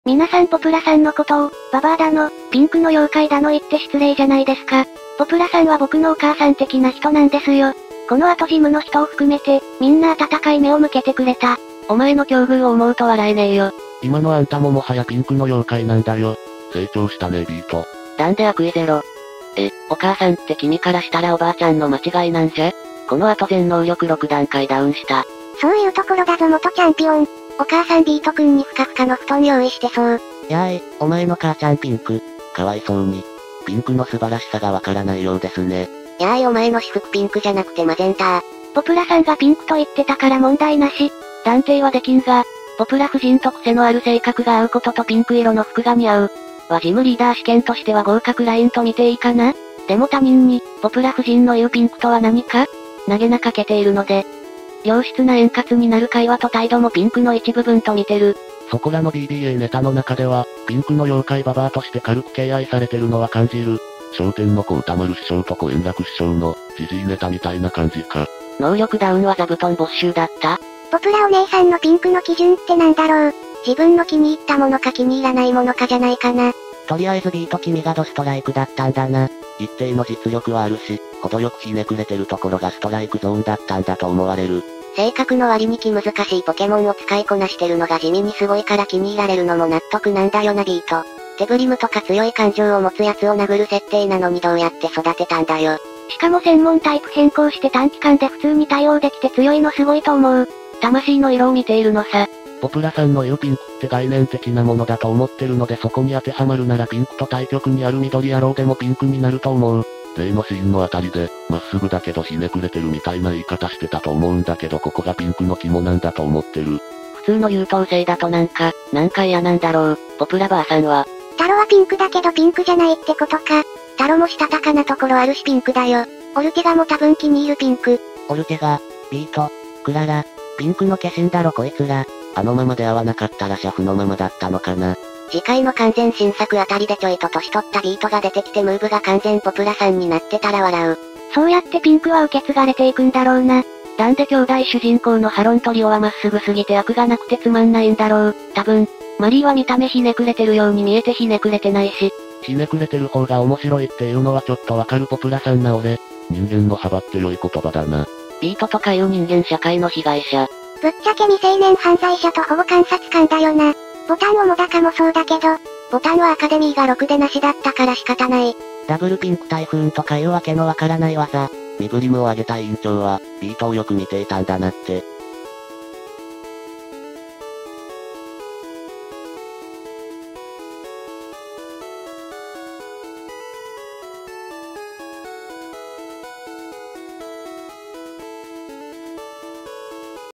皆さんポプラさんのことを、ババアだの、ピンクの妖怪だの言って失礼じゃないですか。ポプラさんは僕のお母さん的な人なんですよ。この後ジムの人を含めて、みんな温かい目を向けてくれた。 お前の境遇を思うと笑えねえよ。 今のあんたももはやピンクの妖怪なんだよ。成長したねビート。 なんで悪意ゼロ。お母さんって君からしたらおばあちゃんの間違いなんじゃ？この後全能力6段階ダウンした。 そういうところだぞ元チャンピオン。お母さんビート君にふかふかの布団用意してそう。 やーい、お前の母ちゃんピンク。かわいそうに。ピンクの素晴らしさがわからないようですね。 やーいお前の私服ピンクじゃなくてマゼンタ。 ポプラさんがピンクと言ってたから問題なし。 断定はできんが、ポプラ夫人と癖のある性格が合うこととピンク色の服が似合う。はジムリーダー試験としては合格ラインと見ていいかな？でも他人に、ポプラ夫人の言うピンクとは何か？投げなかけているので。良質な円滑になる会話と態度もピンクの一部分と見てる。 そこらの BBA ネタの中では、ピンクの妖怪ババアとして軽く敬愛されてるのは感じる。商店の小歌丸師匠と小円楽師匠の、ジジイネタみたいな感じか。 能力ダウンは座布団没収だった？ ポプラお姉さんのピンクの基準ってなんだろう。自分の気に入ったものか気に入らないものかじゃないかな。 とりあえずビート君がドストライクだったんだな。一定の実力はあるし、程よくひねくれてるところがストライクゾーンだったんだと思われる。 性格の割に気難しいポケモンを使いこなしてるのが地味にすごいから気に入られるのも納得なんだよなビート。手振りムとか強い感情を持つやつを殴る設定なのにどうやって育てたんだよ。 しかも専門タイプ変更して短期間で普通に対応できて強いのすごいと思う。 魂の色を見ているのさ。 ポプラさんの言うピンクって概念的なものだと思ってるのでそこに当てはまるならピンクと対極にある緑野郎でもピンクになると思う。例のシーンのあたりで、まっすぐだけどひねくれてるみたいな言い方してたと思うんだけどここがピンクの肝なんだと思ってる。 普通の優等生だとなんか嫌なんだろう、ポプラバーさんは。 タロはピンクだけどピンクじゃないってことか。タロもしたたかなところあるしピンクだよ。オルテガも多分気に入るピンク。 オルテガ、ビート、クララ、ピンクの化身だろこいつら。あのままで会わなかったらシャフのままだったのかな。 次回の完全新作あたりでちょいと年取ったビートが出てきてムーブが完全ポプラさんになってたら笑う。 そうやってピンクは受け継がれていくんだろうな。 なんで兄弟主人公のハロントリオはまっすぐすぎて悪がなくてつまんないんだろう。多分、マリーは見た目ひねくれてるように見えてひねくれてないし。 ひねくれてる方が面白いっていうのはちょっとわかるポプラさんな俺。人間の幅って良い言葉だな。 ビートとかいう人間社会の被害者。 ぶっちゃけ未成年犯罪者と保護観察官だよな。ボタンをもだかもそうだけど、ボタンはアカデミーが6でなしだったから仕方ない。 ダブルピンク台風とかいうわけのわからない技。身振りムを上げたい委員長は、ビートをよく見ていたんだなって。